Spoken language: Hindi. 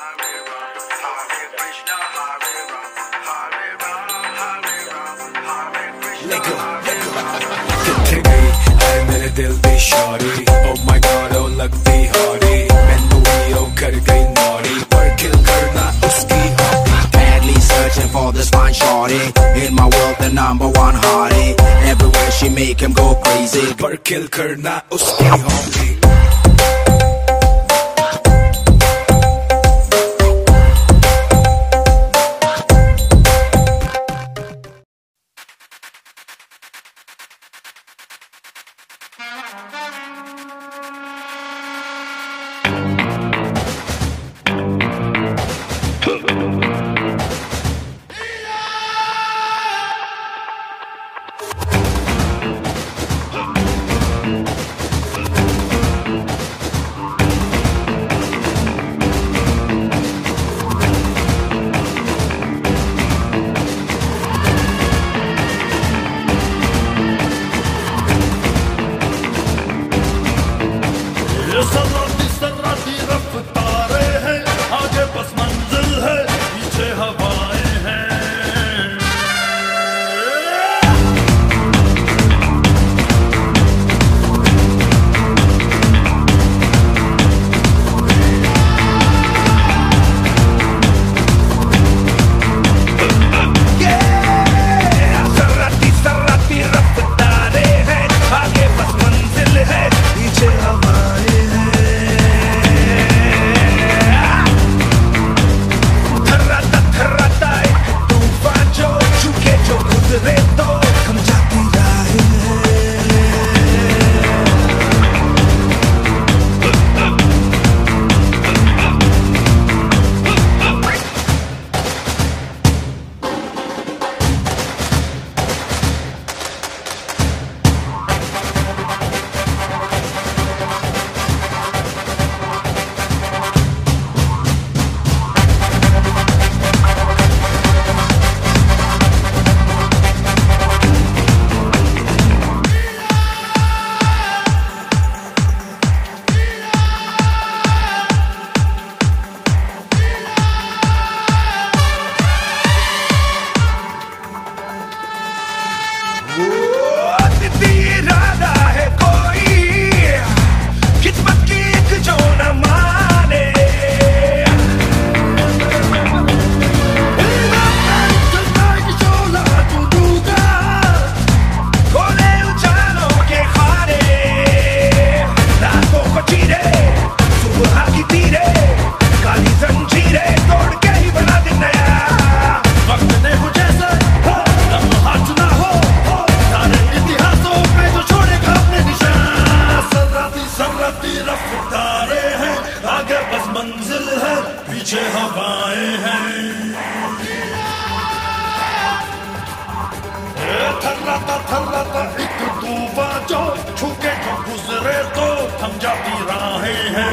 किथे गई है मेरे दिल दी Shauri Oh my god oh लगती हौरी मैनू ही ओ कर गई नौरी पर किल करना उसकी hobby Madly searching for this fine shorty In my world the number one hottie Everywhere she make him go crazy पर किल करना उसकी हॉबी पीछे हवाएं हैं थर्राता एक तूफान जो छूके जो गुजरे तो थम जाती राहें हैं